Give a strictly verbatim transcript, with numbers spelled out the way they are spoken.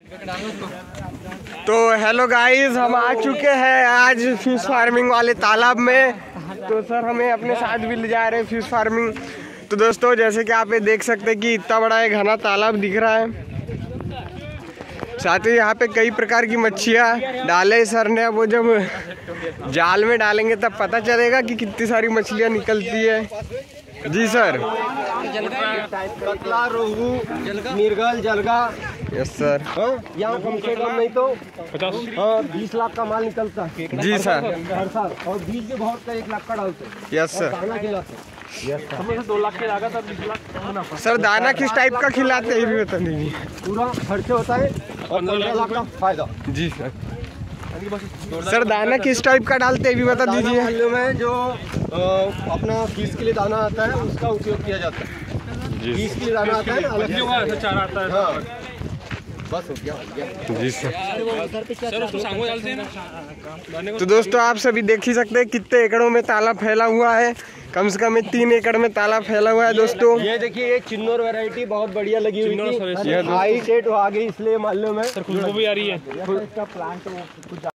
तो hello guys, हम आ चुके हैं आज फिश फार्मिंग वाले तालाब में। तो सर हमें अपने साथ भी ले जा रहे हैं फिश फार्मिंग। तो दोस्तों जैसे कि आप ये देख सकते हैं कि इतना बड़ा एक घना तालाब दिख रहा है। साथ ही यहाँ पे कई प्रकार की मच्छलियाँ डाले सर ने। वो जब जाल में डालेंगे तब पता चलेगा कि कितनी सारी मछलियाँ निकलती है। जी सर। कतला, रोहू, मिर्गल, जलगा। Yes sir. यहाँ कम से कम नहीं तो पचास हाँ बीस लाख का माल निकलता है। जी सर। हर साल। और बीज भी बहुत का एक लाख का डालते हैं। Yes sir. दाना खिलाते हैं। हमें दो लाख की लागत है, बीस लाख। सर दाना किस टाइप का खिलाते हैं ये भी बता दीजिए। पूरा खर्चे होता है और पंद्रह लाख का फायदा। जी सर। सर दाना किस टाइप का डालते हैं ये भी बता दीजिए। में जो आ, अपना फीस के लिए दाना आता है उसका उपयोग किया जाता है। फीस के लिए दाना आता है ना, अलग चारा आता है। हाँ। बस हो गया, हो गया। जी सर। तो दोस्तों आप सभी देख ही सकते हैं कितने एकड़ों में तालाब फैला हुआ है। कम से कम तीन एकड़ में तालाब फैला हुआ है दोस्तों। ये देखिए ये चिन्नौर वैरायटी बहुत बढ़िया लगी हुई थी। हाई सेट आ गई इसलिए मालूम है। खुशबू भी आ रही है। इसका प्लांट